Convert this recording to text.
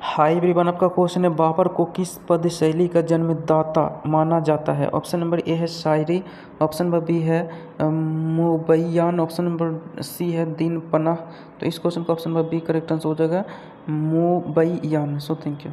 High everyone, आपका question है बाबर को किस पद्य शैली का जन्मदाता माना जाता है। ऑप्शन नंबर ए है शायरी, ऑप्शन नंबर बी है मुबैयान, ऑप्शन नंबर सी है दीन पनाह। तो इस क्वेश्चन का option number B correct answer हो जाएगा मुबैयान। So thank you.